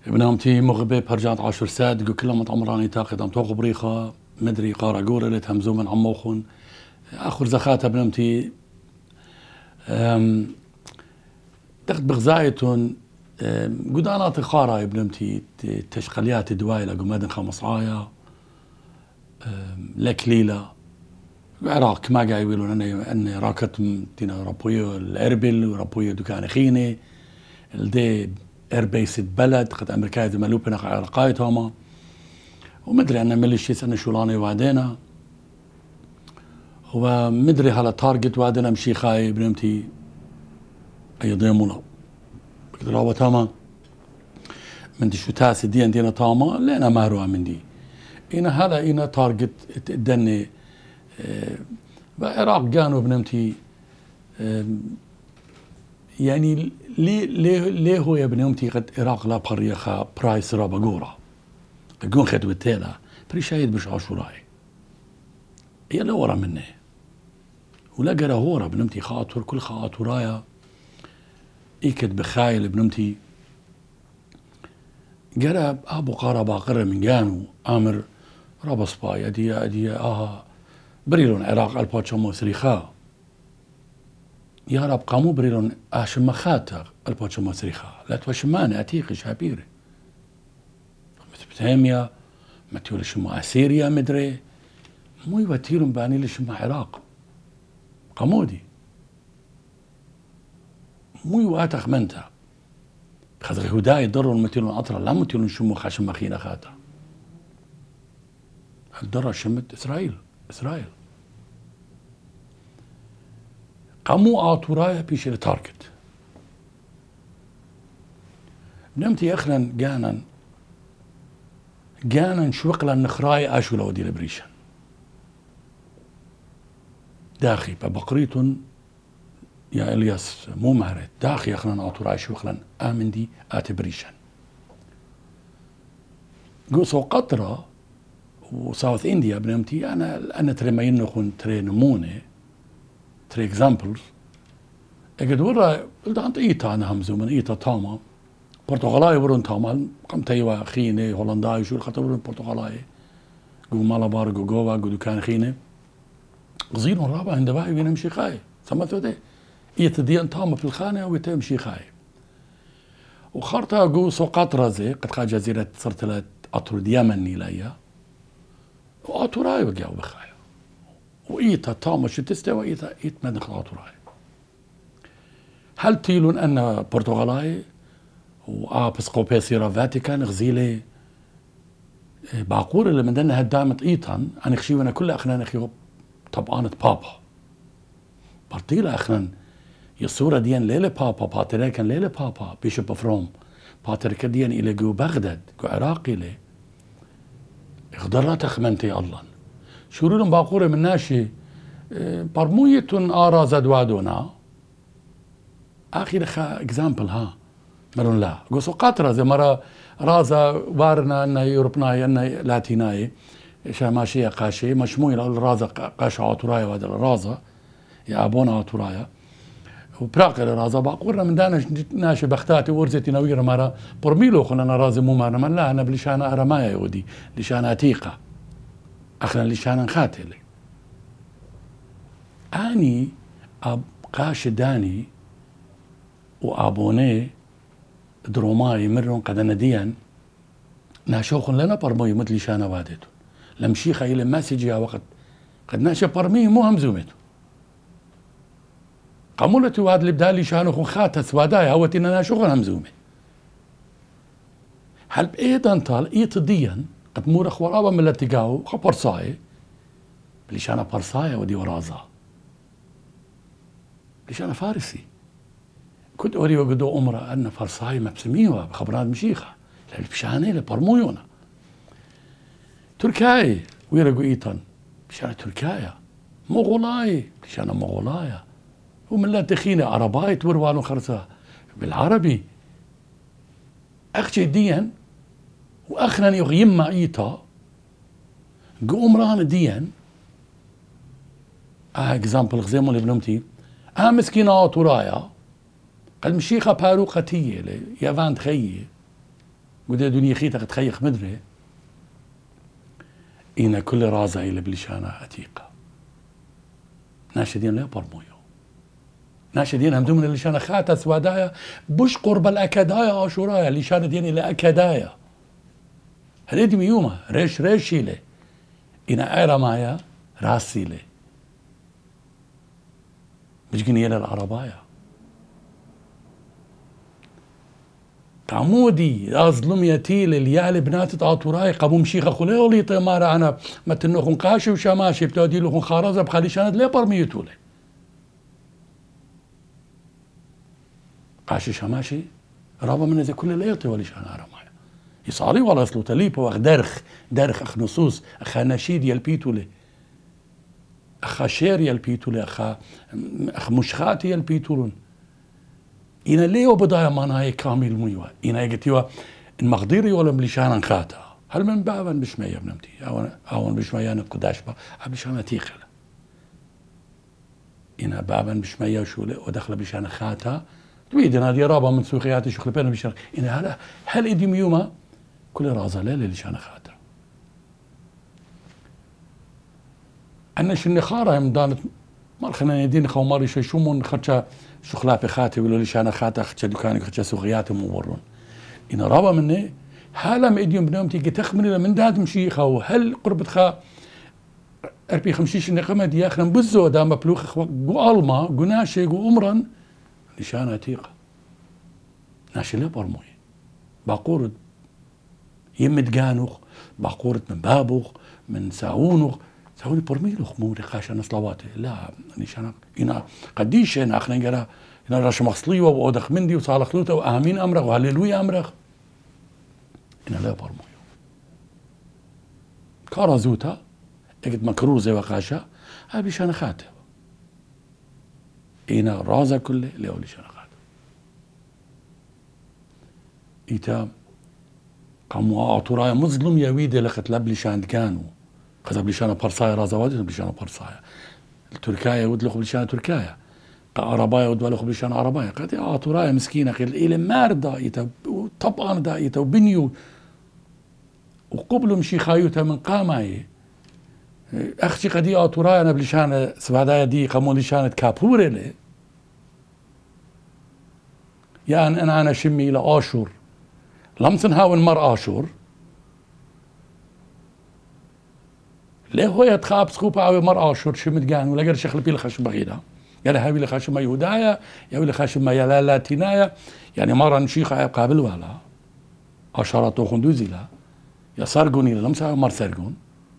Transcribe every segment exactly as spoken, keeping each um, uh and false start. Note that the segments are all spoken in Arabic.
بنامتي مغبي برجعت عاشور ساد كل ما عمراني تاقد عم توقف بريخة مدري قارا قورة لتهمزو من عموخن آخر زخاتها بنامتي دخت بغزايتون قدانات قارا بنامتي تشقليات دواي لقو مدن خمس عايا لكليلة العراق ما قاعد يقولون أن أن راكت تينا رابويو الأربل ورابويو دكان خيني الدي ايربيس بلد قد امريكا دي ملوبنا علاقايتهم ومدري ان ميليشيس ان شولاني وعدينا هو مدري هلا تارجت وعدنا مشي خاي بنمتي اي ضيمونا بقدر هو تاما من دي شو تاسي دي عندنا تاما لنا مهروها من دي انا هلا انا تارجت تدني بعراق كانوا بنمتي يعني ليه ليه ليه هو يا بنيومتي قد العراق لا بريخا برايس رابا جورا قون خد بالتالي بريشايد بش عاشوراي هي لا ورا منه ولا جرى هورا بنمتي خاطر كل خاطرايا ايكد بخايل بنمتي جرى ابو قارا باقر من جانو امر رابا سباي ادي ادي اه بريلون عراق الباتشامو سريخا يا رب قاموا بريلون اشم خاتر الباتشو مسريخا لا توشمان اتيقي شابيري متبتهميا ما تقولش ما اسيريا مدري مو يوتيرون باني لش ما عراق قامودي مو يواتخ منتا خاطر هداي ضروا متيلون اطرا لا متيلون شمو خشم مخينا خاتا الضرر شمت اسرائيل اسرائيل قاموا آتورايا بيش التارجت نمتي اخلا جانا جانا شوقلا نخراي اشولا ودي لبريشن داخي ببقريتون يا الياس مو مهرت داخي اخلا آتوراي شوقلا امن دي ات بريشن قوسو قطرة وساوث انديا بنمتي انا انا تري ما ينخون تري نمونه تري اكزامبلز اجد ورا قلت ايتا انا همزو من ايتا تاما برتغالاي ورون تاما قمت ايوا خيني هولنداي شو خاطر ورون برتغالاي جو مالابار جو جوا جو دكان خيني غزيرون رابع عند باي بين مشي خاي سمعتوا ده ايتا دي تاما في الخانه وتمشي خاي وخرطها جو سوقات رازي قد خا جزيره صرت لها اطرد يمني ليا واطراي وقعوا بخاي وإيتا تاما شو تستوى إيتا إيت ما دخل عطوراي هل تيلون أن برتغالاي وآبسقوبي سيرا فاتيكان غزيلي باقور اللي من دنا هدامت إيتان أنا خشيونا كل أخنان أخيو طبعانة بابا برطيلة أخنان يصورة ديان ليلة بابا باتريكان ليلة بابا بيشو بفروم باتريكا ديان إلى جو بغداد جو عراقي لي اخضرات أخمنتي الله شورون باقورة من ناشي برمويتون آرا زدوادونا آخر خا اكزامبل ها مرون لا قصو قاترة زي مرة رازا وارنا أن يوروبناي أن لاتيناي شاماشية قاشي مشموي الرازا قاش عطورايا وهذا الرازا يا أبونا عطورايا وبراقر رازا باقورنا من دانا ناشي بختاتي ورزتي نوير مرة برميلو خلنا رازي مو مرة من لا أنا بلشانا أرمايا يودي لشانا تيقة أخنا لشانا خاتلي أني أب قاش داني وأبوني دروماي مرون قد نديان ناشوخن لنا برمي مثل لشانا وادتو لمشيخة إلى مسجها وقت قد ناشا برمي مو همزومتو قامولتو واد اللي بدال لشانوخن خاتت واداي هوتنا ناشوخن همزومي هل بإيدان طال إيت ديان قد مورخ ورابا من الاتقاو خبرصاي ليش أنا برصايا ودي ورازا ليش أنا فارسي كنت أوري وقدو أمرا أن فرصاي مبسميوها بخبرات مشيخة لبشاني لبرمويونا تركاي ويرقو إيطان بشان تركايا مغولاي بشان مغولايا ومن لا تخيني عرباي توروالو خرسا بالعربي أخشي ديان وأخنا يغيم إيطا قوم ران ديان اه اكزامبل غزيمو اللي بنمتي اه مسكينة ورايا قال مشيخة باروقتية يافان تخيي قد دنيا خيتك تخيخ مدري إن كل رازة إلى بلشانة أتيقة ناشدين لا برمويو ناشدين هم دومن لشانة خاتا سوادايا بش قرب الأكدايا أشورايا لشانة دين إلى أكدايا هريد ميوما ريش ريشيلي إن أيرا مايا راسيلي بجكني إلى العربايا قامودي أظلم يتيل اليال بنات تعطوراي قامو مشيخة خليه ولي طيمارة أنا متنوخن قاشي وشماشي بتودي لهم خارزة بخلي شاند ليه برميتولي قاشي شماشي رابا من إذا كل ليلتي ولي شان أرمايا يصاري ولا يصلو تليبه وأخ درخ درخ أخ نصوص أخ نشيد يلبيتولي أخ شير يلبيتولي أخ أخ مشخاتي يلبيتولون إنا ليه بداية ماناي كامل ميوا إنا يقتيوا المقديري ولا مليشان خاتا هل من بابا بشمية بنمتي أو أو بشمية نقداش با بشان تيخلا إنا بابا بشمية وشولة ودخل بشان خاتا تريد أنا دي رابا من سوقياتي شغل بينا بشان إنا هلا هل إدي ميوما كل رازا ليلة لشان خاتا أنا شني خارة يوم دانت مال خلينا يدين خوماري شي شومون خرجة شخلافي خاتي ولا لشان خاتا خرجة دكاني خرجة سوقياتي مورون إن رابا مني هلا ما إديهم بنومتي تخمني من داد مشيخة وهل قربت خا أربي خمشيش نقمة دياخنا بزو دام بلوخ خو ألما جو ناشي جو أمرا لشان أتيقة ناشي لا برموي باقورد يمد جانوخ باقورد من بابوخ من ساونوخ ساوني برميلوخ موري خاشا صلواتي لا نشان إنا قديش أنا أخنا نقرا إنا راش مصلي وأودخ مندي وصالح لوتا وآمين أمرخ وهللويا أمرخ إنا لا برموي كارازوتا اجد مكروزة وقاشا هاي بشان خاته إنا رازا كله لأولي شان خاته إيتا قاموا أعطورايا مظلم يويدة لخت لبلي شان كانوا خذ بلشان برصايا رازا وادي بلشان برصايا التركايا ودلخ بلشان تركايا عربايا ودلخ بلشان عربايا قد أعطورايا مسكينة خير إلى ماردا إيتا طبعا دا إيتا وبنيو وقبلوا مشي خايوتا من قاماي أختي قدي أطوراي أنا بلشانة سبادايا دي قاموا لشانة كابورة لي يعني أنا أنا شمي إلى آشور لم تنهاون مر آشور ليه هو يتخاب سكوبا أو مر آشور شمت جان ولا قال شخل بيل خشم بغيرها قال هاوي لخشم ما يهودايا ياوي لخشم ما يلا لاتينايا يعني مرة نشيخة قابل ولا أشارة خندوزي لا يا سارجوني لم تنهاون مر سارجون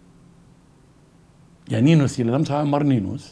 يا نينوس اللي لم تعمل مر نينوس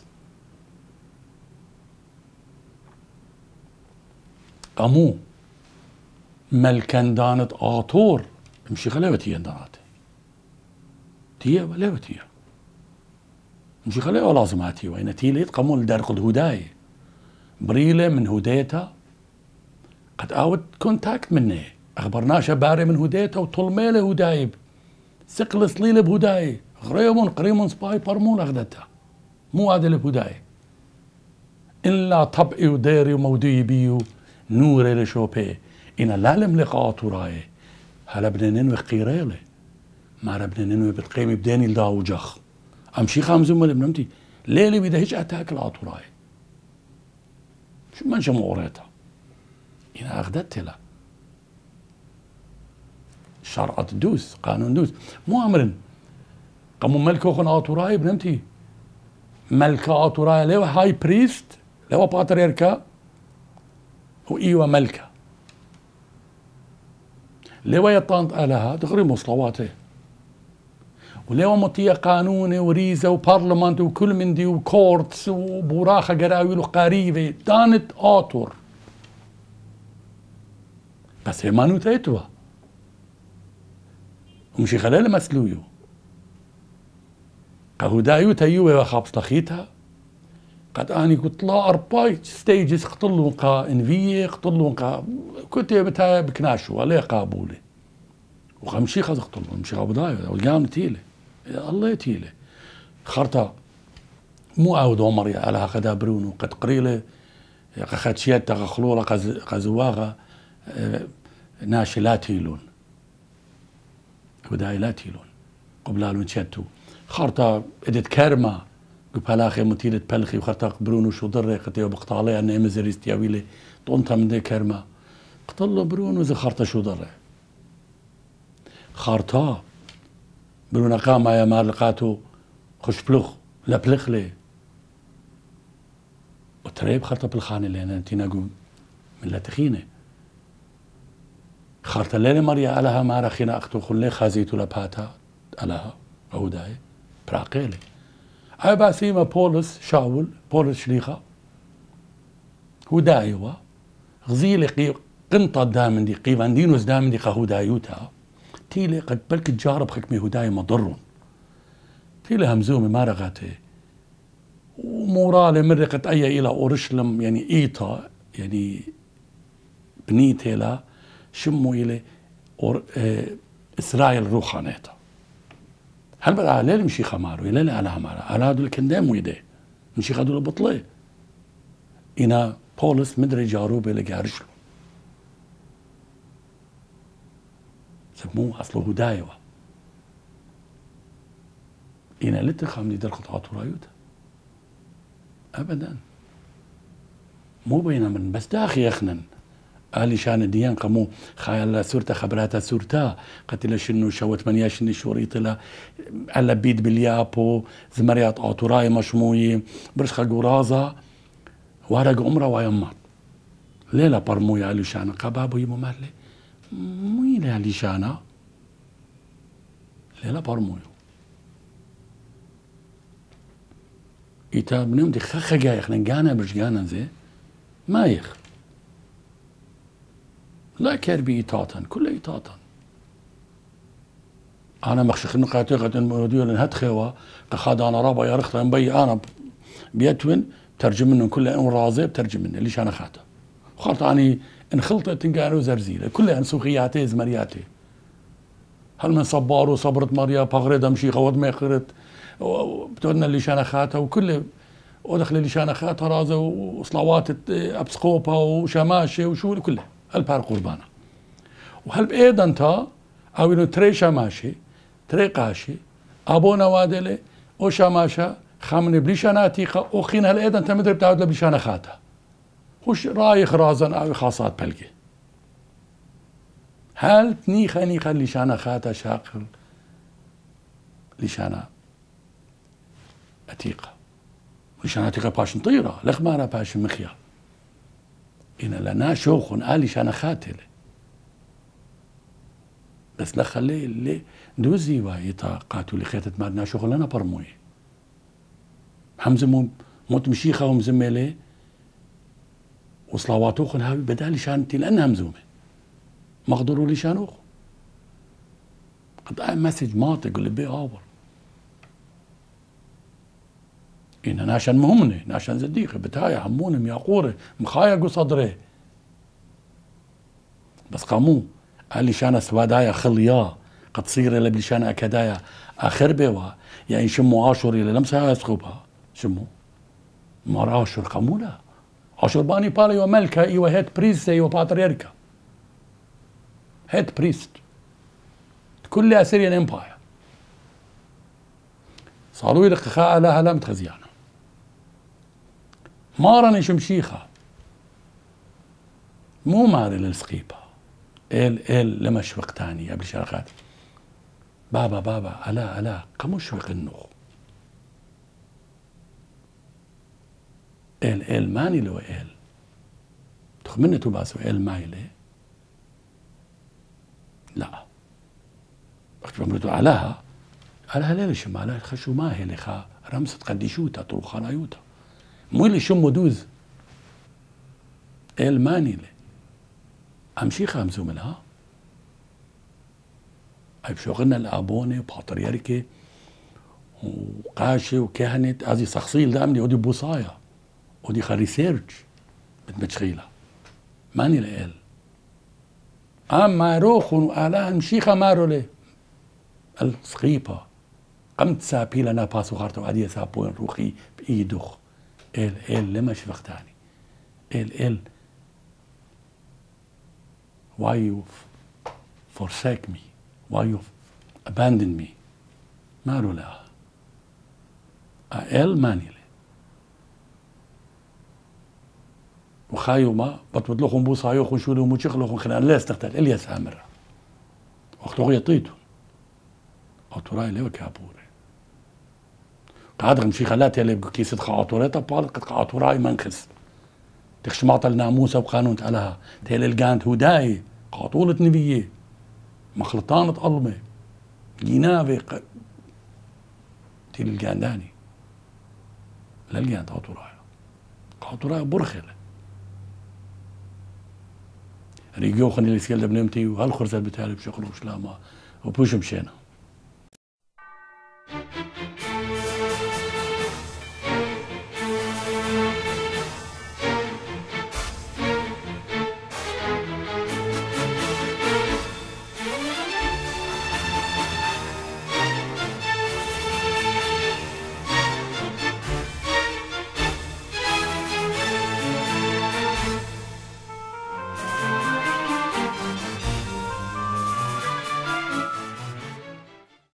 قامو ملكن دانت آطور مشي خلاوة تيا دانت تيا ولا تيا مشي خلاوة لازم هاتي وين تيليت قامو لدرق الهداي بريلة من هديتها قد اوت كونتاكت مني اخبرناش باري من هديتها وطلميله هدايب سقل صليل بهداي غريمون قريمون سباي برمون أخذتها مو هذا البداية إلا طبعي وديري ومودي بيو نوري لشوبي إن لالم لقاء راي هلا بدنا ننوي قيريلي ما بدنا ننوي بتقيمي بداني الداو جخ أمشي خامزو مالي بنمتي ليلي بدا هيج أتاك العطوراي شو منشا موريتها إن أخذتها لا شرعة دوس قانون دوس مو أمرن قاموا ملكو خن آطوراي بنمتي ملكة آطوراي لو هاي بريست لو باتريركا هو إيوه ملكة لو يطانت آلها دغري مصلواته ولو مطية قانوني وريزة وبرلمان وكل من دي وكورتس وبوراخة قراويل وقريبة دانت آطور بس هي ما نوتيتوا ومشي خلال مسلويو قهودايو تيوه وخابس لخيتها قد اني قلت لا ارباي ستيجز قتلون قا انفيه قتلون قا كنت بتاع بكناشو ولا قابولي وخمشي خذ قتلون مشي قابودايو والقام تيله الله يتيله خرطه مو عود عمر على هكذا برونو قد قريله قد شيت خلوله قزواغه ناشلاتيلون هداي لا تيلون قبلالون شتو خارطة ادت كرمة قبلاخي متيلة بلخي وخارطة برونو شو ضري قتيو بقطالي أنا إمزريس تياويلي طونتا من دي كرمة قتلو برونو زي خارطة شو ضري خارطة برونو قاما يا مار لقاتو خش بلخ لا بلخلي وتريب خارطة بالخانة اللي أنا تيناقو من لا تخينة خارطة الليلة مريا ألها مارا خينا أختو خلي خازيتو لباتا ألها أو داي براقيلي أي باسيما بولس شاول بولس شليخة هو دايوا غزيلي قي قنطة دامن دي قيفان دينوس دامن دي قهو دايوتا تيلي قد بلك تجارب خكمي هداي مضرون تيلي همزومي ما رغاتي ومورالي مرقت أي إلى أورشلم يعني إيطا يعني بنيتي لا شمو إلي أور اه إسرائيل روحانيتا هل بقى ليلي مشي خمارو ليلي على همارا على هادو الكندام ويدي مشي خدو البطلي إنا بولس مدري جاروبي لقارشلو سموه أصله هدايوة إنا لتخام دي القطعات ورايوتا أبدا مو بينا من بس داخي يخنن قال شان ديان قمو خايل سورتا خبراتها سورتا قتل شنو شوت منيا شنو شوريط لا على بيد باليابو زمريات اوتوراي مشموي برش خقورازا ورق عمره ويمات ليلة برمو يا لشانا قبابو يمو مالي مين يا لشانا ليلة برمو إيتا بنيوم دي خخا جايخ ننقانا برش جانا زي ما يخ لا كربي إيطاطا كل إيطاطا أنا مخشخ نقاطي قد الموديو لن هتخوا قخاد أنا رابا يا رخت مبي أنا بيتون ترجم منهم كل أن رازي بترجم منه ليش أنا خاطة خاطة أني إن خلطت تنقانو زرزيلة كلها سوخياتي زمرياتي هل من صبار وصبرت مريا بغرد أمشي خوض ما يخرت بتقولنا ليش أنا خاطة وكل ودخل ليش أنا خاطة رازة وصلوات أبسقوبة وشماشة وشو كله البار قربانة وهل بأيضا انت أو إنه تري شماشة تري قاشة أبونا وادلة أو شماشة خامن بليشانا عتيقة أو خين هل أيضا انت مدري بتعود لبليشانا خاتها خوش رايخ رازن أو خاصات بلقي هل تنيخ نيخ ليشانا خاتها شاقل ليشانا عتيقة ليشانا عتيقة باشن طيرة لخمارة باشن مخيا إن لنا شوخ آلي شانا خاتله بس لا خلي اللي دوزي وايتا قاتو اللي خيتت مادنا شوخ لنا برموي حمزة مو موت مشيخة ومزملة وصلواتوخ الهاوي بدالي شانتي لأنها مزومة مقدروا لي شانوخ قد قايم مسج ماطق اللي بي آور إنا ناشن مهمني ناشن زديقة بتايا هموني مياقوري مخايقوا صدري بس قامو قال لي شانا سوادايا خليا قد تصير لبلي شانا أكدايا آخر بيوا يعني شمو عاشوري للمسا يسخوبها شمو مار عاشور قامو لا عاشور باني بالي وملكة إيوه هيت بريست إيوه باتريركا هيت بريست كل أسيريان إمباير صاروا لك خاء لها لم تخزيانا مارني شمشيخة مو ماري للسقيبة إل إل لما شوق تاني قبل شرقات بابا بابا ألا ألا قمو شوق النخ إل إل ماني لو إل تخمنتو باسو إل مايلي لا وقت بمرتو علاها على ليلة شمالات خشو ما هي اللي خا رمسة قديشوتا طول خلايوتا مو اللي شمو دوز الماني لي امشي خامسو منها اي بشوغلنا الابوني وباتريركي وقاشي وكهنت هذه شخصية دامني ودي بوصايا ودي خريسيرج بتمشخيلة ماني لإل اما روخون وآلها مشيخة مارو لي السقيبة قمت سابي لنا باسو خارتو عادية سابوين روخي بإيدوخ إل إل لما شفقتاني إل إل why you forsake me why you abandon me مالو لا ال مانيلي وخايو ما بطبط لكم بوصايو خون شو لهم وشيخ لهم خلال لا استقتل الياس عامرة وقت غير طيتون او تراي ليو كابوري قاعد غمشي خلاتي اللي كيسة خاطوريتا بالك قد خاطوراي منخس تخش معطل ناموسة وقانون تقالها تيل القانت هداي قاطولة نبيه مخلطانة قلمة جينافي ق... تيل القانداني لا القانت قاطوراي قاطوراي برخلة ريجو خلي اللي سيال دبنمتي وهالخرزة بتالي بشغله وشلامة وبوش مشينا